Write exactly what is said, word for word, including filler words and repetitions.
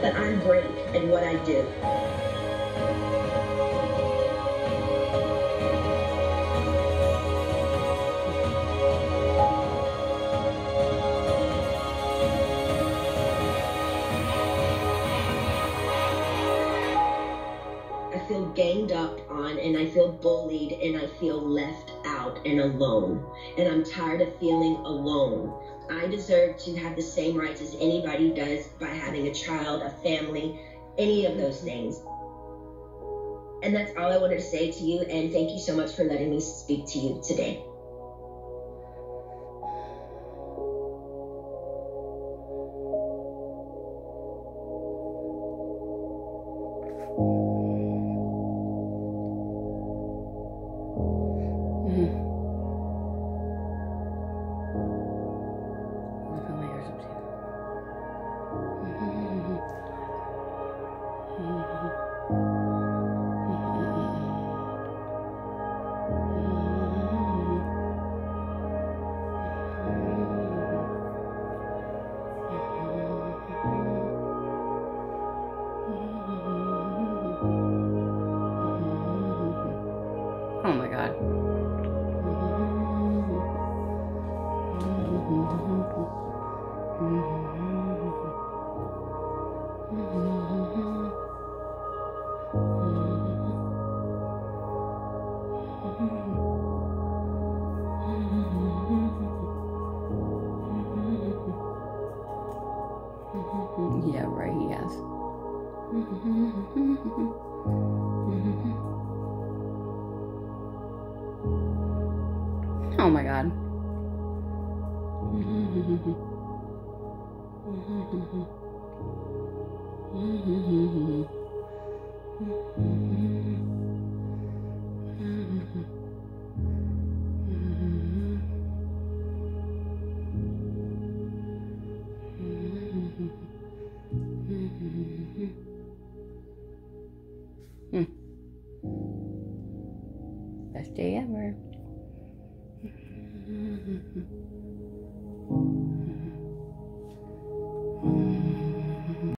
but I'm great at what I do. I feel ganged up on, and I feel bullied, and I feel left out and alone. And I'm tired of feeling alone. I deserve to have the same rights as anybody does by having a child, a family, any of those things. And that's all I wanted to say to you, and thank you so much for letting me speak to you today. Oh my God. Yeah, right, he has. Oh my God. Hmm. Best day ever. Mm-hmm.